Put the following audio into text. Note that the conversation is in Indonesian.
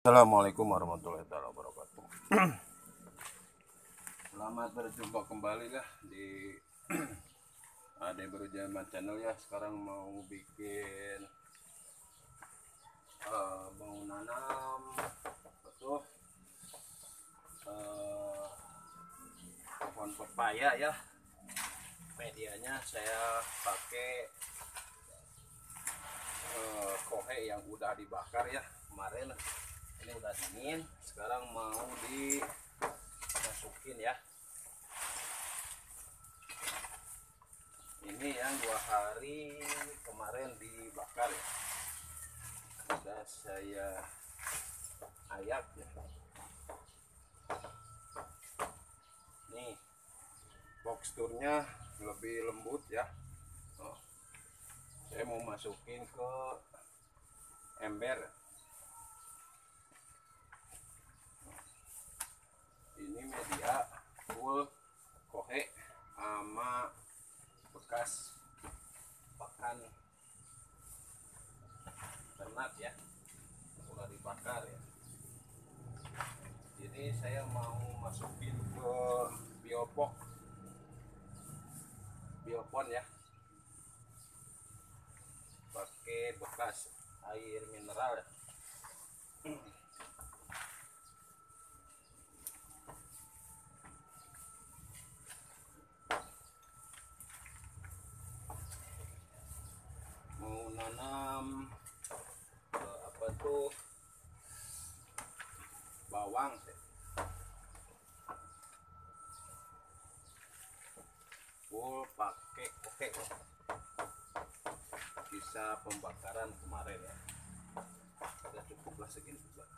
Assalamualaikum warahmatullahi wabarakatuh. Selamat berjumpa kembali lah di Ade Berjaman channel ya. Sekarang mau bikin mau nanam betul pohon pepaya ya. Medianya saya pakai kohe yang udah dibakar ya kemarin. Ini udah dingin, sekarang mau dimasukin ya. Ini yang 2 hari kemarin dibakar ya, sudah saya ayak ya. Nih teksturnya lebih lembut ya. Saya mau masukin ke ember. Ini media full kohe sama bekas pakan ternak ya, udah dibakar ya. Jadi saya mau masukin ke biopon ya, pakai bekas air mineral ya. Mau nanam apa tuh, bawang full pakai kohe, bisa pembakaran kemarin ya. Sudah cukuplah segini juga.